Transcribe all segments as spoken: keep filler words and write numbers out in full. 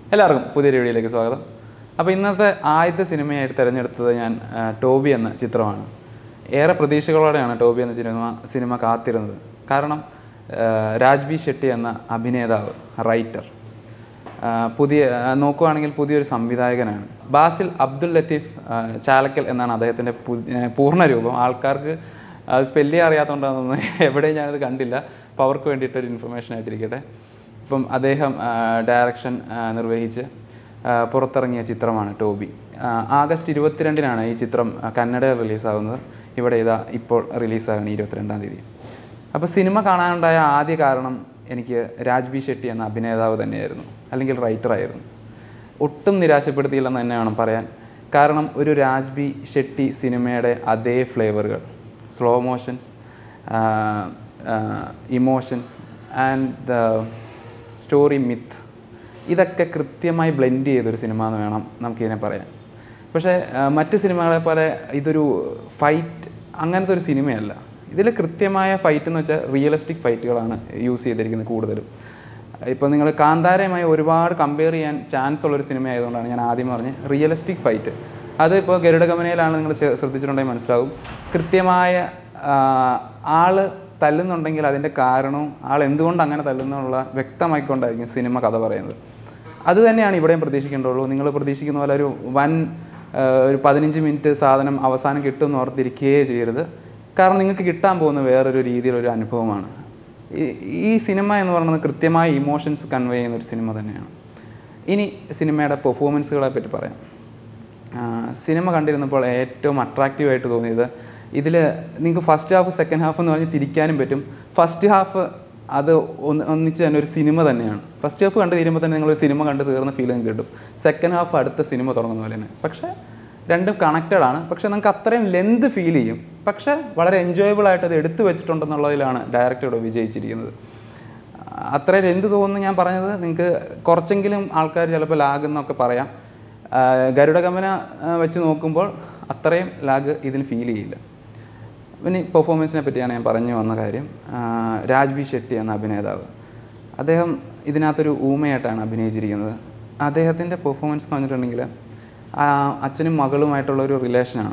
എല്ലാവർക്കും പുതിയൊരു വീഡിയോയിലേക്ക് സ്വാഗതം. അപ്പോൾ ഇന്നത്തെ ആദ്യത്തെ സിനിമയായിട്ട് തിരഞ്ഞെടുത്തത് ഞാൻ ടോബി എന്ന ചിത്രമാണ്. ഏറെ പ്രതീക്ഷകളോടെയാണ് ടോബി എന്ന സിനിമ സിനിമ കാത്തിരുന്നത്. കാരണം രാജ് ബി ഷെട്ടി എന്ന അഭിനേതാവ്, റൈറ്റർ, പുതിയ നോക്കുകയാണെങ്കിൽ പുതിയൊരു സംവിധായകനാണ്. ബാസിൽ അബ്ദുൽ ലത്തീഫ് ചാലക്കൽ എന്നാണ് അദ്ദേഹത്തിൻ്റെ പൂർണ്ണ രൂപം. ആൾക്കാർക്ക് അത് സ്പെല്ല് ചെയ്യാൻ അറിയാത്തതുകൊണ്ടാണെന്ന് എവിടെയും ഞാനത് കണ്ടില്ല. അപ്പോൾ അവർക്ക് വേണ്ടിയിട്ടൊരു ഇൻഫർമേഷൻ ആയിട്ടിരിക്കട്ടെ. ഇപ്പം അദ്ദേഹം ഡയറക്ഷൻ നിർവഹിച്ച് പുറത്തിറങ്ങിയ ചിത്രമാണ് ടോബി. ആഗസ്റ്റ് ഇരുപത്തിരണ്ടിനാണ് ഈ ചിത്രം കന്നഡയിൽ റിലീസാകുന്നത്. ഇവിടെ ഇതാ ഇപ്പോൾ റിലീസാകുന്നത് ഇരുപത്തിരണ്ടാം തീയതി. അപ്പോൾ സിനിമ കാണാനുണ്ടായ ആദ്യ കാരണം എനിക്ക് രാജ് ബി ഷെട്ടി എന്ന അഭിനേതാവ് തന്നെയായിരുന്നു, അല്ലെങ്കിൽ റൈറ്ററായിരുന്നു. ഒട്ടും നിരാശപ്പെടുത്തിയില്ലെന്ന് തന്നെ വേണം പറയാൻ. കാരണം ഒരു രാജ് ബി ഷെട്ടി സിനിമയുടെ അതേ ഫ്ലേവറുകൾ, slow motions, emotions and the story myth, ഇതൊക്കെ കൃത്യമായി ബ്ലെൻഡ് ചെയ്തൊരു സിനിമ എന്ന് വേണം നമുക്കിതിനെ പറയാൻ. പക്ഷേ മറ്റ് സിനിമകളെ പോലെ ഇതൊരു ഫൈറ്റ് അങ്ങനത്തെ ഒരു സിനിമയല്ല. ഇതിൽ കൃത്യമായ ഫൈറ്റ് എന്ന് വെച്ചാൽ റിയലിസ്റ്റിക് ഫൈറ്റുകളാണ് യൂസ് ചെയ്തിരിക്കുന്നത് കൂടുതലും. ഇപ്പോൾ നിങ്ങൾ കാന്താരയുമായി ഒരുപാട് കമ്പയർ ചെയ്യാൻ ചാൻസ് ഉള്ളൊരു സിനിമ ആയതുകൊണ്ടാണ് ഞാൻ ആദ്യം പറഞ്ഞത് റിയലിസ്റ്റിക് ഫൈറ്റ്. അത് ഇപ്പോൾ ഗരുഡഗമനയിലാണ് നിങ്ങൾ ശ്രദ്ധിച്ചിട്ടുണ്ടെങ്കിൽ മനസ്സിലാവും. കൃത്യമായ ആൾ തല്ലുന്നുണ്ടെങ്കിൽ അതിൻ്റെ കാരണവും ആൾ എന്തുകൊണ്ട് അങ്ങനെ തല്ലുന്നുള്ള വ്യക്തമായിക്കൊണ്ടായിരിക്കും സിനിമ കഥ പറയുന്നത്. അത് തന്നെയാണ് ഇവിടെയും പ്രതീക്ഷിക്കേണ്ടുള്ളൂ. നിങ്ങൾ പ്രതീക്ഷിക്കുന്ന പോലെ ഒരു വൻ ഒരു പതിനഞ്ച് മിനിറ്റ് സാധനം അവസാനം കിട്ടുമെന്ന് ഓർത്തിരിക്കുകയേ ചെയ്യരുത്. കാരണം നിങ്ങൾക്ക് കിട്ടാൻ പോകുന്ന വേറൊരു രീതിയിലൊരു അനുഭവമാണ്. ഈ സിനിമ എന്ന് പറയുന്നത് കൃത്യമായ ഇമോഷൻസ് കൺവേ ചെയ്യുന്നൊരു സിനിമ തന്നെയാണ്. ഇനി സിനിമയുടെ പെർഫോമൻസുകളെ പറ്റി പറയാം. സിനിമ കണ്ടിരുന്നപ്പോൾ ഏറ്റവും അട്രാക്റ്റീവായിട്ട് തോന്നിയത്, ഇതിൽ നിങ്ങൾക്ക് ഫസ്റ്റ് ഹാഫ് സെക്കൻഡ് ഹാഫ് എന്ന് പറഞ്ഞ് തിരിക്കാനും പറ്റും. ഫസ്റ്റ് ഹാഫ് അത് ഒന്ന് ഒന്നിച്ച് തന്നെ ഒരു സിനിമ തന്നെയാണ്. ഫസ്റ്റ് ഹാഫ് കണ്ട് തീരുമ്പോൾ തന്നെ നിങ്ങളൊരു സിനിമ കണ്ട് തീർന്ന ഫീൽ നിങ്ങൾക്ക് കിട്ടും. സെക്കൻഡ് ഹാഫ് അടുത്ത സിനിമ തുടങ്ങുന്ന പോലെ തന്നെ. പക്ഷേ രണ്ടും കണക്റ്റഡ് ആണ്. പക്ഷേ നിങ്ങൾക്ക് അത്രയും ലെന്ത് ഫീൽ ചെയ്യും. പക്ഷേ വളരെ എൻജോയബിൾ ആയിട്ട് അത് എടുത്തു വെച്ചിട്ടുണ്ടെന്നുള്ളതിലാണ് ഡയറക്ടർ ഇവിടെ വിജയിച്ചിരിക്കുന്നത്. അത്രയും ലെന്ത് തോന്നുന്നു ഞാൻ പറഞ്ഞത്. നിങ്ങൾക്ക് കുറച്ചെങ്കിലും ആൾക്കാർ ചിലപ്പോൾ ലാഗ് എന്നൊക്കെ പറയാം. ഗരുഡഗമന വെച്ച് നോക്കുമ്പോൾ അത്രയും ലാഗ് ഇതിന് ഫീൽ ചെയ്യില്ല. പിന്നെ പെർഫോമൻസിനെ പറ്റിയാണ് ഞാൻ പറഞ്ഞു വന്ന കാര്യം. രാജ് ബി ഷെട്ടി എന്ന അഭിനേതാവ്, അദ്ദേഹം ഇതിനകത്തൊരു ഊമയായിട്ടാണ് അഭിനയിച്ചിരിക്കുന്നത്. അദ്ദേഹത്തിൻ്റെ പെർഫോമൻസ് എന്ന് പറഞ്ഞിട്ടുണ്ടെങ്കിൽ അച്ഛനും മകളുമായിട്ടുള്ളൊരു റിലേഷനാണ്.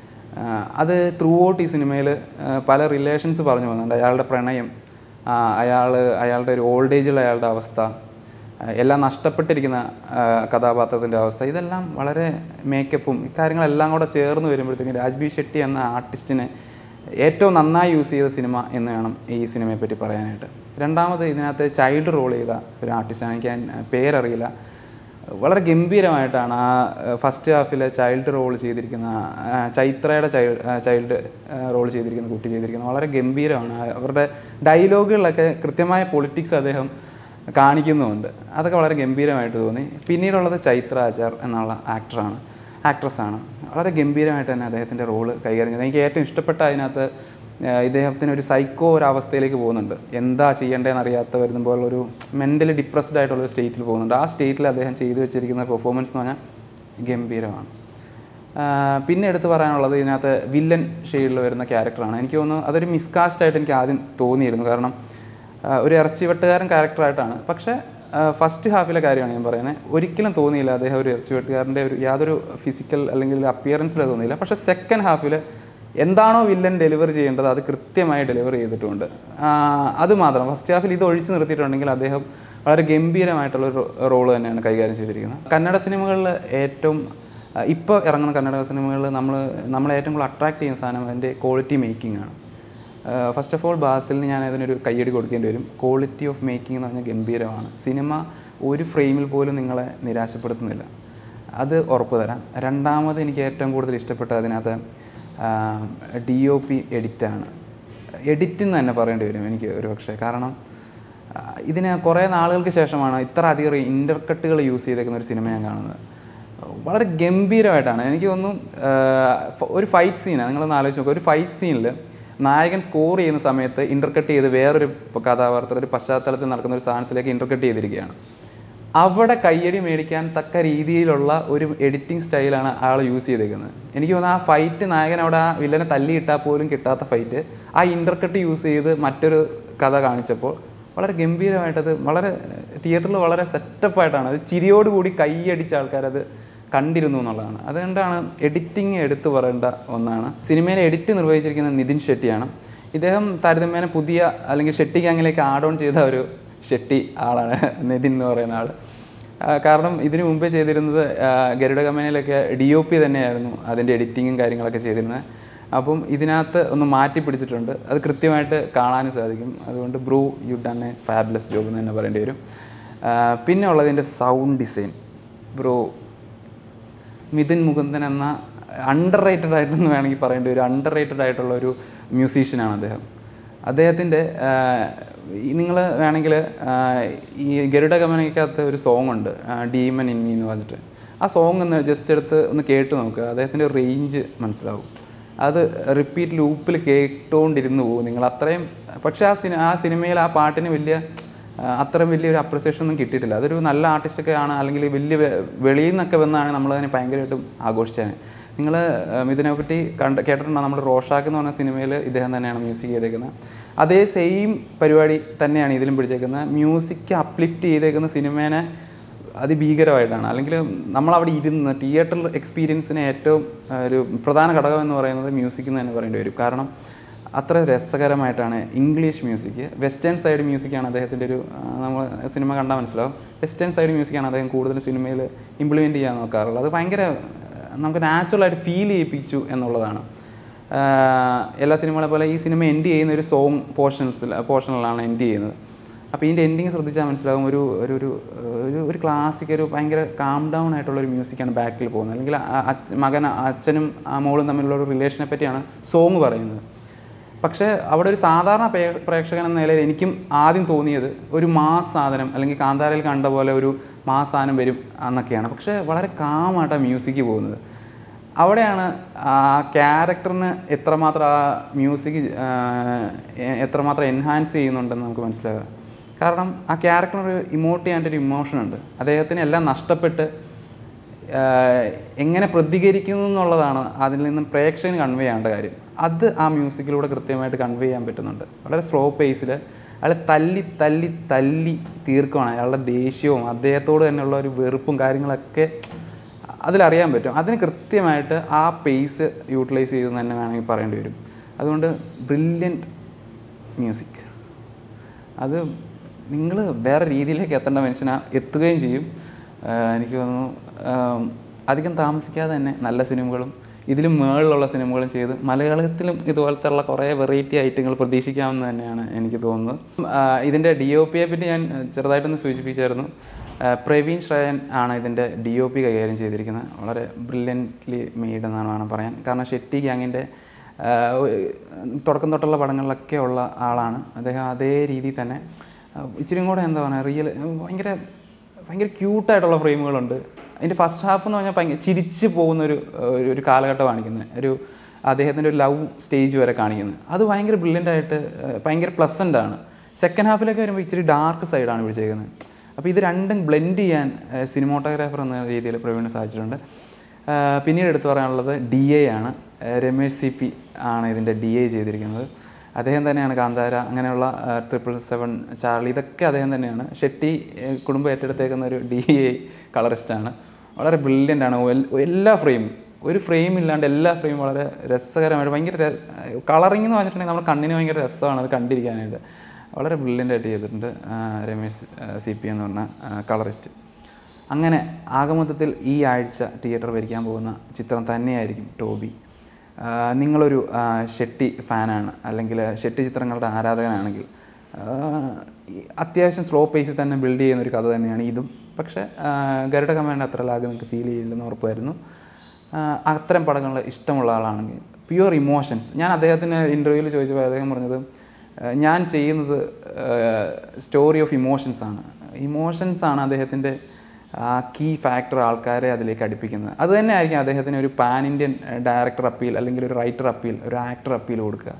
അത് ത്രൂ ഔട്ട് ഈ സിനിമയിൽ പല റിലേഷൻസ് പറഞ്ഞു പോകുന്നുണ്ട്. അയാളുടെ പ്രണയം, അയാൾ അയാളുടെ ഒരു ഓൾഡ് ഏജിലുള്ള അയാളുടെ അവസ്ഥ, എല്ലാം നഷ്ടപ്പെട്ടിരിക്കുന്ന കഥാപാത്രത്തിൻ്റെ അവസ്ഥ, ഇതെല്ലാം വളരെ മേക്കപ്പും ഇക്കാര്യങ്ങളെല്ലാം കൂടെ ചേർന്ന് വരുമ്പോഴത്തേക്കും രാജ് ബി ഷെട്ടി എന്ന ആർട്ടിസ്റ്റിനെ ഏറ്റവും നന്നായി യൂസ് ചെയ്ത സിനിമ എന്ന് വേണം ഈ സിനിമയെ പറ്റി പറയാനായിട്ട്. രണ്ടാമത് ഇതിനകത്ത് ചൈൽഡ് റോൾ ചെയ്ത ഒരു ആർട്ടിസ്റ്റാണ്. എനിക്ക് പേരറിയില്ല. വളരെ ഗംഭീരമായിട്ടാണ് ആ ഫസ്റ്റ് ഹാഫിൽ ചൈൽഡ് റോൾ ചെയ്തിരിക്കുന്ന, ചൈത്രയുടെ ചൈൽഡ് ചൈൽഡ് റോൾ ചെയ്തിരിക്കുന്ന കുട്ടി ചെയ്തിരിക്കുന്നത് വളരെ ഗംഭീരമാണ്. അവരുടെ ഡയലോഗുകളിലൊക്കെ കൃത്യമായ പൊളിറ്റിക്സ് അദ്ദേഹം കാണിക്കുന്നുമുണ്ട്. അതൊക്കെ വളരെ ഗംഭീരമായിട്ട് തോന്നി. പിന്നീടുള്ളത് ചൈത്ര ആചാർ എന്നുള്ള ആക്ടറാണ് ആക്ട്രസ്സാണ്. വളരെ ഗംഭീരമായിട്ട് തന്നെ അദ്ദേഹത്തിൻ്റെ റോള് കൈകാര്യം ചെയ്തത്. എനിക്ക് ഏറ്റവും ഇഷ്ടപ്പെട്ട അതിനകത്ത് ഇദ്ദേഹത്തിന് ഒരു സൈക്കോ ഒരു അവസ്ഥയിലേക്ക് പോകുന്നുണ്ട്. എന്താ ചെയ്യേണ്ടതെന്ന് അറിയാത്ത വരുമ്പോൾ ഒരു മെൻ്റലി ഡിപ്രസ്ഡ് ആയിട്ടുള്ളൊരു സ്റ്റേറ്റിൽ പോകുന്നുണ്ട്. ആ സ്റ്റേറ്റിൽ അദ്ദേഹം ചെയ്തു വെച്ചിരിക്കുന്ന പെർഫോമൻസ് എന്ന് പറഞ്ഞാൽ ഗംഭീരമാണ്. പിന്നെ എടുത്ത് പറയാനുള്ളത് ഇതിനകത്ത് വില്ലൻ ഷെയ്ഡിൽ വരുന്ന ക്യാരക്ടറാണ്. എനിക്ക് തോന്നുന്നു അതൊരു മിസ്കാസ്റ്റായിട്ട് എനിക്ക് ആദ്യം തോന്നിയിരുന്നു. കാരണം ഒരു ഇറച്ചിവെട്ടുകാരൻ ക്യാരക്ടറായിട്ടാണ്. പക്ഷേ ഫസ്റ്റ് ഹാഫിലെ കാര്യമാണ് ഞാൻ പറയുന്നത്. ഒരിക്കലും തോന്നിയില്ല അദ്ദേഹം ഒരു ഇറച്ചിവെട്ടുകാരൻ്റെ ഒരു യാതൊരു ഫിസിക്കൽ അല്ലെങ്കിൽ അപ്പിയറൻസിൽ തോന്നിയില്ല. പക്ഷേ സെക്കൻഡ് ഹാഫിൽ എന്താണോ വില്ലൻ ഡെലിവർ ചെയ്യേണ്ടത് അത് കൃത്യമായി ഡെലിവർ ചെയ്തിട്ടുണ്ട്. അത് മാത്രം ഫസ്റ്റ് ഹാഫിൽ ഇത് ഒഴിച്ചു നിർത്തിയിട്ടുണ്ടെങ്കിൽ അദ്ദേഹം വളരെ ഗംഭീരമായിട്ടുള്ളൊരു റോള് തന്നെയാണ് കൈകാര്യം ചെയ്തിരിക്കുന്നത്. കന്നഡ സിനിമകളിൽ ഏറ്റവും ഇപ്പോൾ ഇറങ്ങുന്ന കന്നഡ സിനിമകളിൽ നമ്മൾ നമ്മളെ ഏറ്റവും കൂടുതൽ അട്രാക്ട് ചെയ്യുന്ന സാധനം അതിൻ്റെ ക്വാളിറ്റി മേക്കിംഗ് ആണ്. ഫസ്റ്റ് ഓഫ് ഓൾ ബാസിലിന് ഞാൻ അതിനൊരു കയ്യടി കൊടുക്കേണ്ടി വരും. ക്വാളിറ്റി ഓഫ് മേക്കിംഗ് എന്ന് പറഞ്ഞാൽ ഗംഭീരമാണ്. സിനിമ ഒരു ഫ്രെയിമിൽ പോലും നിങ്ങളെ നിരാശപ്പെടുത്തുന്നില്ല, അത് ഉറപ്പ് തരാം. രണ്ടാമത് എനിക്ക് ഏറ്റവും കൂടുതൽ ഇഷ്ടപ്പെട്ട അതിനകത്ത് ഡി ഒ പി എഡിറ്റാണ്. എഡിറ്റ് എന്ന് തന്നെ പറയേണ്ടി വരും എനിക്ക് ഒരു പക്ഷേ. കാരണം ഇതിന് കുറേ നാളുകൾക്ക് ശേഷമാണ് ഇത്ര അധികം ഇൻ്റർകട്ടുകൾ യൂസ് ചെയ്തേക്കുന്ന ഒരു സിനിമ ഞാൻ കാണുന്നത്. വളരെ ഗംഭീരമായിട്ടാണ്. എനിക്ക് തോന്നുന്നു ഒരു ഫൈറ്റ് സീനാണ്, നിങ്ങളൊന്ന് ആലോചിച്ച് നോക്കുക. ഒരു ഫൈറ്റ് സീനിൽ നായകൻ സ്കോർ ചെയ്യുന്ന സമയത്ത് ഇൻ്റർകട്ട് ചെയ്ത് വേറൊരു കഥാപാത്രം ഒരു പശ്ചാത്തലത്തിൽ നടക്കുന്ന ഒരു സാധനത്തിലേക്ക് ഇൻ്റർകട്ട് ചെയ്തിരിക്കുകയാണ്. അവിടെ കയ്യടി മേടിക്കാൻ തക്ക രീതിയിലുള്ള ഒരു എഡിറ്റിംഗ് സ്റ്റൈലാണ് ആൾ യൂസ് ചെയ്തേക്കുന്നത്. എനിക്ക് തോന്നുന്നു ആ ഫൈറ്റ് നായകൻ അവിടെ ആ വില്ലനെ തല്ലിയിട്ടാൽ പോലും കിട്ടാത്ത ഫൈറ്റ് ആ ഇൻ്റർകട്ട് യൂസ് ചെയ്ത് മറ്റൊരു കഥ കാണിച്ചപ്പോൾ വളരെ ഗംഭീരമായിട്ടത് വളരെ തിയേറ്ററിൽ വളരെ സെറ്റപ്പായിട്ടാണ് അത് ചിരിയോടുകൂടി കൈയടിച്ച ആൾക്കാരത് കണ്ടിരുന്നു എന്നുള്ളതാണ്. അതുകൊണ്ടാണ് എഡിറ്റിംഗ് എടുത്തു പറയേണ്ട ഒന്നാണ്. സിനിമയിലെ എഡിറ്റ് നിർവഹിച്ചിരിക്കുന്നത് നിതിൻ ഷെട്ടിയാണ്. ഇദ്ദേഹം താരതമ്യേന പുതിയ അല്ലെങ്കിൽ ഷെട്ടി ഗ്യാങ്ങിലേക്ക് ആഡ് ഓൺ ചെയ്ത ഒരു ഷെട്ടി ആളാണ് നിതിൻ എന്ന് പറയുന്ന ആൾ. കാരണം ഇതിനു മുമ്പേ ചെയ്തിരുന്നത് ഗരുഡ കമ്പനിയിലൊക്കെ ഡി ഒ പി തന്നെയായിരുന്നു അതിൻ്റെ എഡിറ്റിങ്ങും കാര്യങ്ങളൊക്കെ ചെയ്തിരുന്നത്. അപ്പം ഇതിനകത്ത് ഒന്ന് മാറ്റി പിടിച്ചിട്ടുണ്ട്, അത് കൃത്യമായിട്ട് കാണാനും സാധിക്കും. അതുകൊണ്ട് bro you done a fabulous job എന്ന് തന്നെ പറയേണ്ടി വരും. പിന്നെ ഉള്ളതിൻ്റെ sound design bro Mithun Mukundan എന്ന അണ്ടർ റേറ്റഡ് ആയിട്ടെന്ന് വേണമെങ്കിൽ പറയേണ്ടി വരും. അണ്ടർ റേറ്റഡ് ആയിട്ടുള്ള ഒരു മ്യൂസീഷ്യനാണ് അദ്ദേഹം. അദ്ദേഹത്തിൻ്റെ നിങ്ങൾ വേണമെങ്കിൽ ഈ ഗരുഡ കമ്പനിക്കകത്ത് ഒരു സോങ് ഉണ്ട് ഡീമൻ ഇൻ മീ എന്ന് പറഞ്ഞിട്ട്. ആ സോങ് ഒന്ന് ജസ്റ്റ് എടുത്ത് ഒന്ന് കേട്ട് നോക്കുക, അദ്ദേഹത്തിൻ്റെ റേഞ്ച് മനസ്സിലാവും. അത് റിപ്പീറ്റ് ലൂപ്പിൽ കേട്ടുകൊണ്ടിരുന്നു പോകും നിങ്ങൾ അത്രയും. പക്ഷേ ആ സിനി ആ സിനിമയിൽ ആ പാട്ടിന് വലിയ അത്രയും വലിയൊരു അപ്രിസിയേഷൻ ഒന്നും കിട്ടിയിട്ടില്ല. അതൊരു നല്ല ആർട്ടിസ്റ്റൊക്കെ ആണ്, അല്ലെങ്കിൽ വലിയ വെളിയിൽ നിന്നൊക്കെ വന്നാണ് നമ്മളതിനെ ഭയങ്കരമായിട്ടും ആഘോഷിച്ചത്. നിങ്ങൾ ഇതിനെ പറ്റി കണ്ട് കേട്ടിട്ടുണ്ടോ? നമ്മുടെ റോഷാക്ക് എന്ന് പറഞ്ഞ സിനിമയിൽ ഇദ്ദേഹം തന്നെയാണ് മ്യൂസിക് ചെയ്തേക്കുന്നത്. അതേ സെയിം പരിപാടി തന്നെയാണ് ഇതിലും പിടിച്ചേക്കുന്നത്. മ്യൂസിക് അപ്ലിഫ്റ്റ് ചെയ്തേക്കുന്ന സിനിമേനെ അതിഭീകരമായിട്ടാണ്. അല്ലെങ്കിൽ നമ്മളവിടെ ഇരുന്ന് തിയേറ്റർ എക്സ്പീരിയൻസിന് ഏറ്റവും ഒരു പ്രധാന ഘടകം എന്ന് പറയുന്നത് മ്യൂസിക് എന്ന് തന്നെ പറയേണ്ടി വരും. കാരണം അത്ര രസകരമായിട്ടാണ് ഇംഗ്ലീഷ് മ്യൂസിക്. വെസ്റ്റേൺ സൈഡ് മ്യൂസിക്കാണ് അദ്ദേഹത്തിൻ്റെ ഒരു നമ്മൾ സിനിമ കണ്ടാൽ മനസ്സിലാവും. വെസ്റ്റേൺ സൈഡ് മ്യൂസിക്കാണ് അദ്ദേഹം കൂടുതൽ സിനിമയിൽ ഇംപ്ലിമെൻറ്റ് ചെയ്യാൻ നോക്കാറുള്ളത്. അത് ഭയങ്കര നമുക്ക് നാച്ചുറലായിട്ട് ഫീൽ ചെയ്യിപ്പിച്ചു എന്നുള്ളതാണ്. എല്ലാ സിനിമകളെ പോലെ ഈ സിനിമ എൻഡ് ചെയ്യുന്ന ഒരു സോങ് പോർഷൻസിൽ പോർഷനിലാണ് എൻഡ് ചെയ്യുന്നത്. അപ്പോൾ ഇതിൻ്റെ എൻഡിങ് ശ്രദ്ധിച്ചാൽ മനസ്സിലാകും. ഒരു ഒരു ഒരു ഒരു ക്ലാസിക് ഒരു ഭയങ്കര കാം ഡൗൺ ആയിട്ടുള്ളൊരു മ്യൂസിക്കാണ് ബാക്കിൽ പോകുന്നത്. അല്ലെങ്കിൽ മകൻ അച്ഛനും മോളും തമ്മിലുള്ള ഒരു റിലേഷനെ പറ്റിയാണ് സോങ് പറയുന്നത്. പക്ഷേ അവിടെ ഒരു സാധാരണ പ്രേക്ഷകൻ എന്ന നിലയിൽ എനിക്കും ആദ്യം തോന്നിയത് ഒരു മാസ് സാധനം, അല്ലെങ്കിൽ കാന്താരയിൽ കണ്ട പോലെ ഒരു മാസ് സാധനം വരും എന്നൊക്കെയാണ്. പക്ഷേ വളരെ കാമായിട്ടാണ് മ്യൂസിക് പോകുന്നത്. അവിടെയാണ് ആ ക്യാരക്ടറിന് എത്രമാത്രം ആ മ്യൂസിക് എത്രമാത്രം എൻഹാൻസ് ചെയ്യുന്നുണ്ടെന്ന് നമുക്ക് മനസ്സിലാകുക. കാരണം ആ ക്യാരക്ടറിനൊരു ഇമോട്ട് ചെയ്യാനൊരു ഇമോഷനുണ്ട്. അദ്ദേഹത്തിന് എല്ലാം നഷ്ടപ്പെട്ട് എങ്ങനെ പ്രതികരിക്കുന്നു എന്നുള്ളതാണ് അതിൽ നിന്നും പ്രേക്ഷകന് കൺവേ ചെയ്യേണ്ട കാര്യം. അത് ആ മ്യൂസിക്കിലൂടെ കൃത്യമായിട്ട് കൺവേ ചെയ്യാൻ പറ്റുന്നുണ്ട്. വളരെ സ്ലോ പേസിൽ അയാൾ തല്ലി തല്ലി തല്ലി തീർക്കുകയാണ്. അയാളുടെ ദേഷ്യവും അദ്ദേഹത്തോട് തന്നെയുള്ള ഒരു വെറുപ്പും കാര്യങ്ങളൊക്കെ അതിലറിയാൻ പറ്റും. അതിന് കൃത്യമായിട്ട് ആ പേസ് യൂട്ടിലൈസ് ചെയ്തെന്ന് തന്നെ വേണമെങ്കിൽ പറയേണ്ടി വരും. അതുകൊണ്ട് ബ്രില്യൻറ്റ് മ്യൂസിക്. അത് നിങ്ങൾ വേറെ രീതിയിലേക്ക് എത്തേണ്ട മനുഷ്യനാ എത്തുകയും ചെയ്യും. എനിക്ക് തോന്നുന്നു അധികം താമസിക്കാതെ തന്നെ നല്ല സിനിമകളും ഇതിലും മേളിലുള്ള സിനിമകളും ചെയ്ത് മലയാളത്തിലും ഇതുപോലത്തെ ഉള്ള കുറേ വെറൈറ്റി ഐറ്റങ്ങൾ പ്രതീക്ഷിക്കാമെന്ന് തന്നെയാണ് എനിക്ക് തോന്നുന്നത്. ഇതിൻ്റെ ഡി ഒ പിയെ പറ്റി ഞാൻ ചെറുതായിട്ടൊന്ന് സൂചിപ്പിച്ചായിരുന്നു. പ്രവീൺ ശ്രയൻ ആണ് ഇതിൻ്റെ ഡി ഒ പി കൈകാര്യം ചെയ്തിരിക്കുന്നത്. വളരെ ബ്രില്യൻ്റ്ലി മെയ്ഡ് എന്നാണ് വേണം പറയാൻ. കാരണം ഷെട്ടി ഗ്യാങ്ങിൻ്റെ തുടക്കം തൊട്ടുള്ള പടങ്ങളിലൊക്കെ ഉള്ള ആളാണ് അദ്ദേഹം. അതേ രീതിയിൽ തന്നെ ഇച്ചിരി കൂടെ എന്താ പറയുക റിയൽ ഭയങ്കര ഭയങ്കര ക്യൂട്ടായിട്ടുള്ള ഫ്രെയിമുകളുണ്ട്. അതിൻ്റെ ഫസ്റ്റ് ഹാഫ് എന്ന് പറഞ്ഞാൽ ഭയങ്കര ചിരിച്ച് പോകുന്നൊരു ഒരു കാലഘട്ടം കാണിക്കുന്നത്, ഒരു അദ്ദേഹത്തിൻ്റെ ഒരു ലവ് സ്റ്റേജ് വരെ കാണിക്കുന്നത്. അത് ഭയങ്കര ബ്രില്യൻ്റായിട്ട് ഭയങ്കര പ്ലസൻ്റ് ആണ്. സെക്കൻഡ് ഹാഫിലേക്ക് വരുമ്പോൾ ഇച്ചിരി ഡാർക്ക് സൈഡാണ് പിടിച്ചേക്കുന്നത്. അപ്പോൾ ഇത് രണ്ടും ബ്ലെൻഡ് ചെയ്യാൻ സിനിമാറ്റോഗ്രാഫർ എന്ന രീതിയിൽ പ്രവീണിന് സാധിച്ചിട്ടുണ്ട്. പിന്നീട് എടുത്തു പറയാനുള്ളത് ഡി എ ആണ്. രമേഷ് സി പി ആണ് ഇതിൻ്റെ ഡി എ ചെയ്തിരിക്കുന്നത്. അദ്ദേഹം തന്നെയാണ് കാന്താര, അങ്ങനെയുള്ള ട്രിപ്പിൾ സെവൻ, ചാർലി, ഇതൊക്കെ അദ്ദേഹം തന്നെയാണ്. ഷെട്ടി കുടുംബം ഏറ്റെടുത്തേക്കുന്ന ഒരു ഡി എ കളറിസ്റ്റാണ്. വളരെ ബ്രില്യൻ്റ് ആണ്. എല്ലാ ഫ്രെയിമും ഒരു ഫ്രെയിം ഇല്ലാണ്ട് എല്ലാ ഫ്രെയിമും വളരെ രസകരമായിട്ട് ഭയങ്കര കളറിംഗ് എന്ന് പറഞ്ഞിട്ടുണ്ടെങ്കിൽ നമ്മുടെ കണ്ണിന് ഭയങ്കര രസമാണ് അത് കണ്ടിരിക്കാനായിട്ട്. വളരെ ബ്രില്യൻ്റായിട്ട് ചെയ്തിട്ടുണ്ട് രമേഷ് സി പി എന്ന് പറഞ്ഞ കളറിസ്റ്റ്. അങ്ങനെ ആകമൊത്തത്തിൽ ഈ ആഴ്ച തിയേറ്റർ ഭരിക്കാൻ പോകുന്ന ചിത്രം തന്നെയായിരിക്കും ടോബി. നിങ്ങളൊരു ഷെട്ടി ഫാനാണ്, അല്ലെങ്കിൽ ഷെട്ടി ചിത്രങ്ങളുടെ ആരാധകനാണെങ്കിൽ അത്യാവശ്യം സ്ലോ പേസിൽ തന്നെ ബിൽഡ് ചെയ്യുന്ന ഒരു കഥ തന്നെയാണ് ഇതും. പക്ഷേ ഗരുഡ കമാൻഡ് അത്ര ലാഗ് നിങ്ങൾക്ക് ഫീൽ ചെയ്യില്ലെന്ന് ഉറപ്പായിരുന്നു. അത്തരം പടങ്ങൾ ഇഷ്ടമുള്ള ആളാണെങ്കിൽ പ്യുവർ ഇമോഷൻസ്. ഞാൻ അദ്ദേഹത്തിന് ഇൻ്റർവ്യൂവിൽ ചോദിച്ചപ്പോൾ അദ്ദേഹം പറഞ്ഞത് ഞാൻ ചെയ്യുന്നത് സ്റ്റോറി ഓഫ് ഇമോഷൻസാണ്. ഇമോഷൻസാണ് അദ്ദേഹത്തിൻ്റെ ആ കീ ഫാക്ടർ ആൾക്കാരെ അതിലേക്ക് അടുപ്പിക്കുന്നത്. അത് തന്നെ ആയിരിക്കും അദ്ദേഹത്തിന് ഒരു പാൻ ഇന്ത്യൻ ഡയറക്ടർ അപ്പീൽ, അല്ലെങ്കിൽ ഒരു റൈറ്റർ അപ്പീൽ, ഒരു ആക്ടർ അപ്പീൽ കൊടുക്കുക.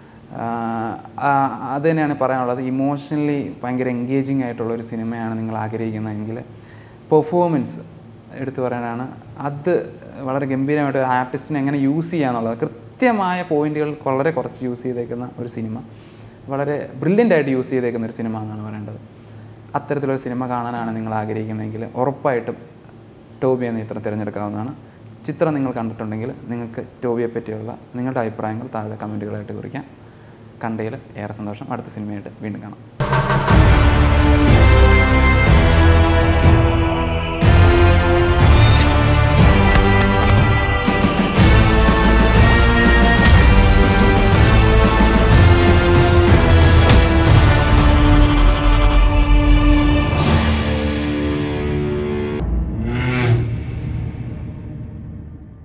അത് തന്നെയാണ് പറയാനുള്ളത്. ഇമോഷണലി ഭയങ്കര എൻഗേജിങ് ആയിട്ടുള്ള ഒരു സിനിമയാണ് നിങ്ങൾ ആഗ്രഹിക്കുന്നതെങ്കിൽ പെർഫോമൻസ് എടുത്തു പറയാനാണ്. അത് വളരെ ഗംഭീരമായിട്ട് ഒരു ആർട്ടിസ്റ്റിനെ എങ്ങനെ യൂസ് ചെയ്യാന്നുള്ളത് കൃത്യമായ പോയിന്റുകൾ വളരെ കുറച്ച് യൂസ് ചെയ്തേക്കുന്ന ഒരു സിനിമ. വളരെ ബ്രില്യൻ്റായിട്ട് യൂസ് ചെയ്തേക്കുന്ന ഒരു സിനിമ എന്നാണ് പറയേണ്ടത്. അത്തരത്തിലൊരു സിനിമ കാണാനാണ് നിങ്ങൾ ആഗ്രഹിക്കുന്നതെങ്കിൽ ഉറപ്പായിട്ടും ടോബി എന്ന ചിത്രം തിരഞ്ഞെടുക്കാവുന്നതാണ്. ചിത്രം നിങ്ങൾ കണ്ടിട്ടുണ്ടെങ്കിൽ നിങ്ങൾക്ക് ടോബിയെ പറ്റിയുള്ള നിങ്ങളുടെ അഭിപ്രായങ്ങൾ താഴെ കമൻറ്റുകളായിട്ട് കുറിക്കാം. കണ്ടതിൽ ഏറെ സന്തോഷം. അടുത്ത സിനിമയായിട്ട് വീണ്ടും കാണാം.